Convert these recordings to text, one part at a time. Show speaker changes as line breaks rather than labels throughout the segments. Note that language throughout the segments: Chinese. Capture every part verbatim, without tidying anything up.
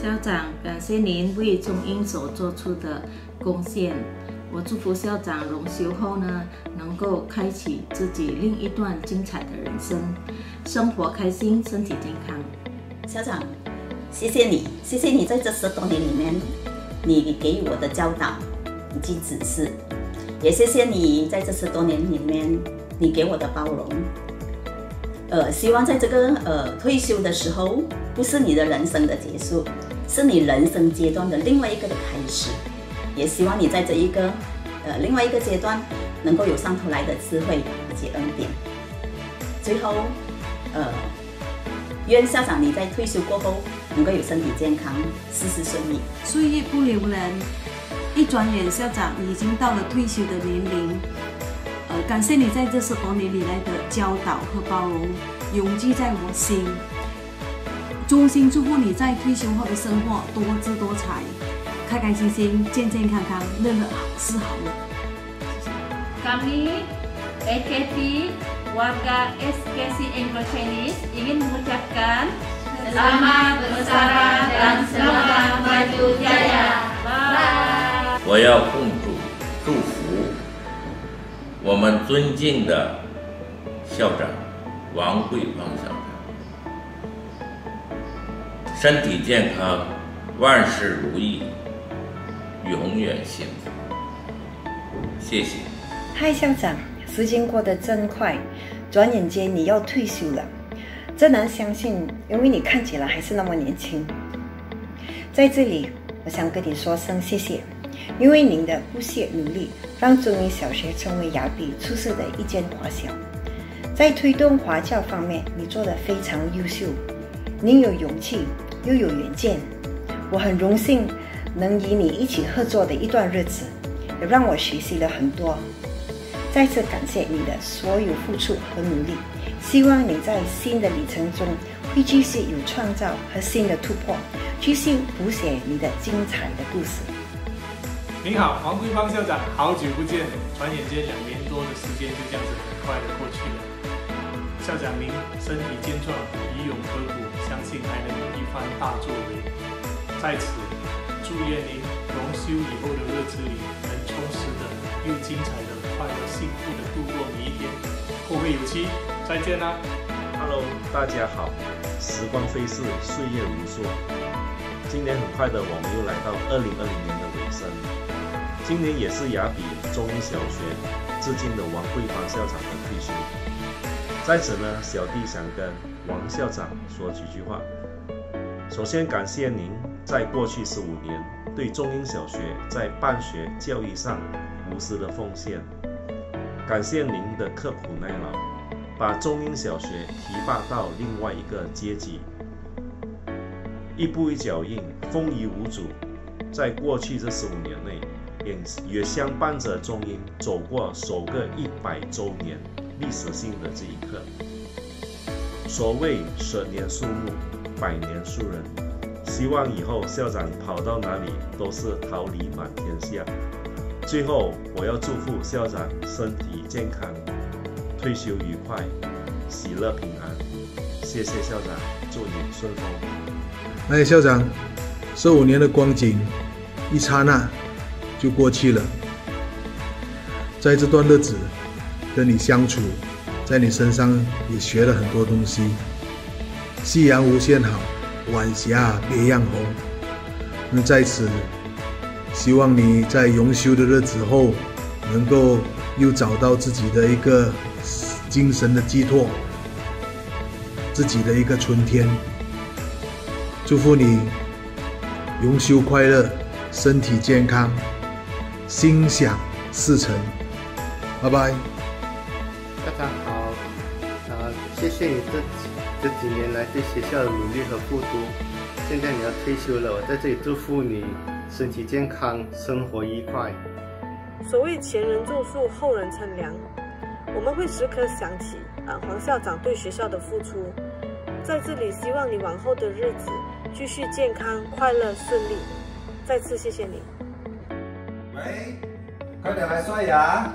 校长，感谢您为中英所做出的贡献。我祝福校长荣休后呢，能够开启自己另一段精彩的人生，生活开心，身体健康。
校长，谢谢你，谢谢你在这十多年里面，你给予我的教导以及指示，也谢谢你在这十多年里面你给我的包容。呃，希望在这个呃退休的时候，不是你的人生的结束，是你人生阶段的另外一个的开始。也希望你在这一个呃另外一个阶段，能够有上头来的智慧以及恩典。最后，呃，愿校长你在退休过后能够有身体健康，事事顺利。
岁月不留人，一转眼校长已经到了退休的年龄。呃，感谢你在这十多年以来的教导和包容，永记在我心。衷心祝福你在退休后的生活多姿多彩，开开心心，健健康康，乐乐是好乐。
Kami A K P warga S K C Anglo Chinese ingin mengucapkan selamat bersara dan semoga maju jaya. Bye.
我要共祝祝福我们尊敬的校长王桂芳校长，身体健康，万事如意，永远幸福。谢谢。
嗨，校长，时间过得真快，转眼间你要退休了，真难相信，因为你看起来还是那么年轻。在这里，我想跟你说声谢谢，因为您的不懈努力，让中英小学成为雅比出色的一间华小。在推动华教方面，你做得非常优秀，您有勇气，又有远见，我很荣幸能与你一起合作的一段日子，也让我学习了很多。再次感谢你的所有付出和努力，希望你在新的里程中会继续有创造和新的突破，继续谱写你的精彩的故事。
您好，王桂芳校长，好久不见，转眼间两年多的时间就这样子很快的过去了。校长您身体健壮，以勇合虎，相信还能有一番大作为。在此，祝愿您荣休以后的日子里，能充实的又精彩的、快乐幸福的度过每一天。后会有期，再见啦
！Hello， 大家好，时光飞逝，岁月如梭，今年很快的，我们又来到二零二零年的尾声。今年也是雅比中英小学致敬的王桂芳校长的退休。在此呢，小弟想跟王校长说几句话。首先感谢您在过去十五年对中英小学在办学教育上无私的奉献，感谢您的刻苦耐劳，把中英小学提拔到另外一个阶级，一步一脚印，风雨无阻。在过去这十五年内，也也相伴着中英走过首个一百周年历史性的这一刻。所谓十年树木，百年树人，希望以后校长跑到哪里都是桃李满天下。最后，我要祝福校长身体健康，退休愉快，喜乐平安。谢谢校长，祝你顺风。
哎，校长，十五年的光景，一刹那就过去了。在这段日子跟你相处，在你身上也学了很多东西。夕阳无限好，晚霞别样红。那在此，希望你在荣休的日子后，能够又找到自己的一个精神的寄托，自己的一个春天。祝福你荣休快乐，身体健康，心想事成。拜拜。
校长好，啊，谢谢你这这几年来对学校的努力和付出。现在你要退休了，我在这里祝福你身体健康，生活愉快。
所谓前人种树，后人乘凉，我们会时刻想起啊黄校长对学校的付出。在这里，希望你往后的日子继续健康、快乐、顺利。再次谢谢你。
喂，快点来刷牙。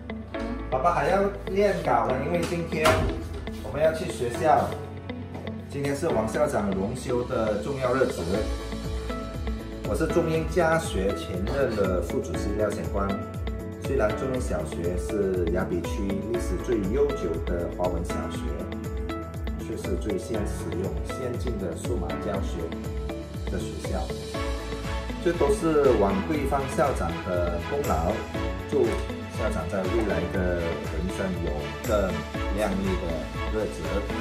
爸爸还要练稿呢，因为今天我们要去学校。 今天是王校长荣休的重要日子。我是中英家学前任的副主席廖显光。虽然中英小学是雅比区历史最悠久的华文小学，却是最先使用先进的数码教学的学校。这都是王桂芳校长的功劳。祝校长在未来的人生有更亮丽的日子。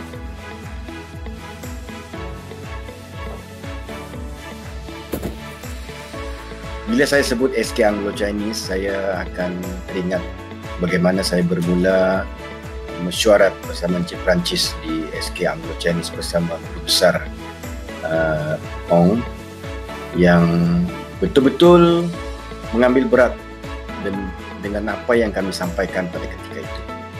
Bila saya sebut S K Anglo Chinese, saya akan teringat bagaimana saya bermula mesyuarat bersama Encik Perancis di S K Anglo Chinese bersama Guru Besar uh, Ong yang betul-betul mengambil berat dan dengan apa yang kami sampaikan pada ketika itu.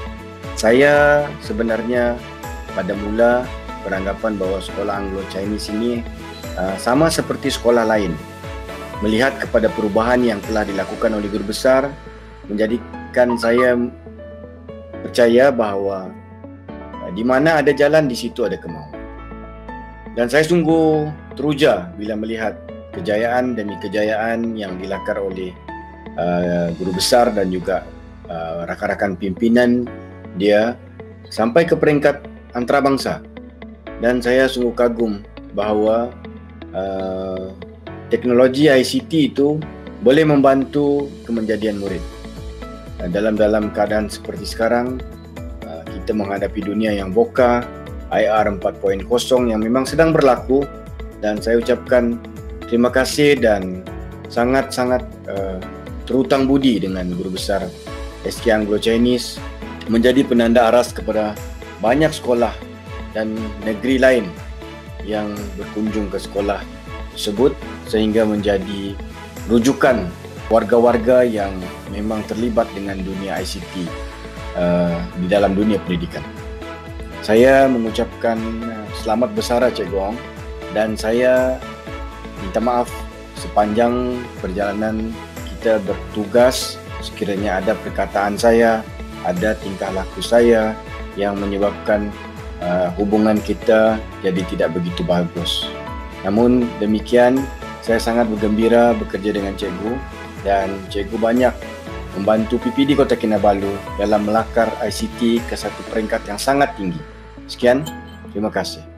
Saya sebenarnya pada mula beranggapan bahawa sekolah Anglo Chinese ini uh, sama seperti sekolah lain. Melihat kepada perubahan yang telah dilakukan oleh guru besar menjadikan saya percaya bahawa di mana ada jalan, di situ ada kemauan. Dan saya sungguh teruja bila melihat kejayaan demi kejayaan yang dilakar oleh uh, guru besar dan juga uh, rakan-rakan pimpinan dia sampai ke peringkat antarabangsa. Dan saya sungguh kagum bahawa uh, teknologi I C T itu boleh membantu kemenjadian murid. Dalam-dalam keadaan seperti sekarang, kita menghadapi dunia yang VUCA, I R empat titik kosong yang memang sedang berlaku, dan saya ucapkan terima kasih dan sangat-sangat uh, terhutang budi dengan guru besar S K Anglo Chinese menjadi penanda aras kepada banyak sekolah dan negeri lain yang berkunjung ke sekolah tersebut sehingga menjadi rujukan warga-warga yang memang terlibat dengan dunia I C T uh, di dalam dunia pendidikan. Saya mengucapkan selamat bersara Cikgu Ong dan saya minta maaf sepanjang perjalanan kita bertugas sekiranya ada perkataan saya, ada tingkah laku saya yang menyebabkan uh, hubungan kita jadi tidak begitu bagus. Namun demikian, saya sangat bergembira bekerja dengan cikgu dan cikgu banyak membantu P P D Kota Kinabalu dalam melakar I C T ke satu peringkat yang sangat tinggi. Sekian, terima kasih.